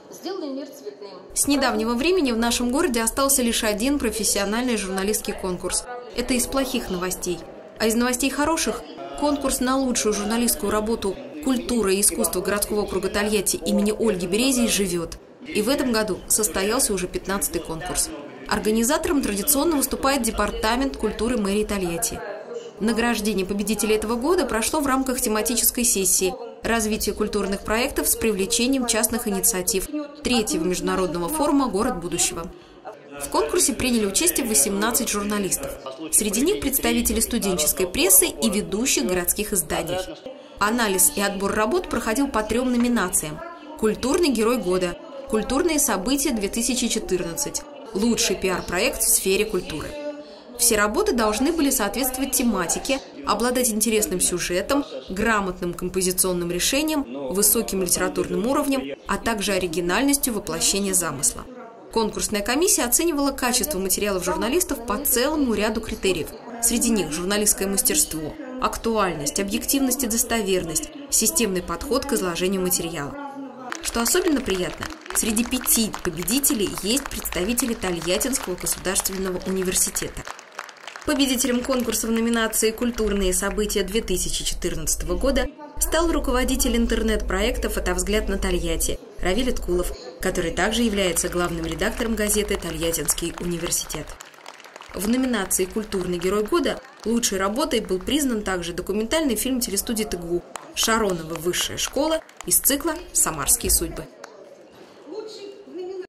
Сделали мир цветным. С недавнего времени в нашем городе остался лишь один профессиональный журналистский конкурс. Это из плохих новостей. А из новостей хороших – конкурс на лучшую журналистскую работу «Культура и искусство» городского округа Тольятти имени Ольги Березии живет. И в этом году состоялся уже 15-й конкурс. Организатором традиционно выступает Департамент культуры мэрии Тольятти. Награждение победителей этого года прошло в рамках тематической сессии «Развитие культурных проектов с привлечением частных инициатив» 3-го международного форума «Город будущего». В конкурсе приняли участие 18 журналистов. Среди них представители студенческой прессы и ведущих городских изданий. Анализ и отбор работ проходил по 3 номинациям: «Культурный герой года», «Культурные события 2014», «Лучший пиар-проект в сфере культуры». Все работы должны были соответствовать тематике, обладать интересным сюжетом, грамотным композиционным решением, высоким литературным уровнем, а также оригинальностью воплощения замысла. Конкурсная комиссия оценивала качество материалов журналистов по целому ряду критериев. Среди них журналистское мастерство, актуальность, объективность и достоверность, системный подход к изложению материала. Что особенно приятно, среди 5 победителей есть представители Тольяттинского государственного университета. Победителем конкурса в номинации «Культурные события 2014 года» стал руководитель интернет-проекта «Фотовзгляд на Тольятти» Равиль Иткулов, который также является главным редактором газеты «Тольяттинский университет». В номинации «Культурный герой года» лучшей работой был признан также документальный фильм телестудии ТГУ «Шаронова высшая школа» из цикла «Самарские судьбы».